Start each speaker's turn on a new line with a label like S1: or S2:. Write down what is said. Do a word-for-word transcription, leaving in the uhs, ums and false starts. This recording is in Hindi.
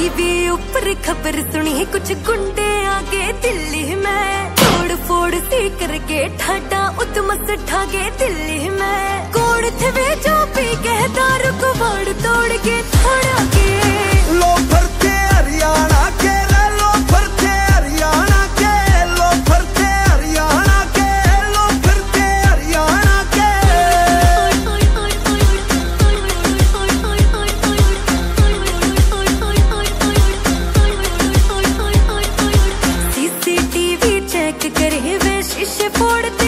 S1: टीवी ऊपर खबर सुनी कुछ गुंडे आगे दिल्ली में, तोड़ फोड़ सी करके ठाडा उतमस ठागे दिल्ली में। कोड़ थे वे जो पी के दारू को बाड़ तोड़ के छोड़ा के।
S2: लो भरते हरियाणा के, लो भरते हरियाणा के, लो भरते हरियाणा के, लो भरते हरियाणा के।
S1: सीसीटीवी चेक करे वे शीशे फोड़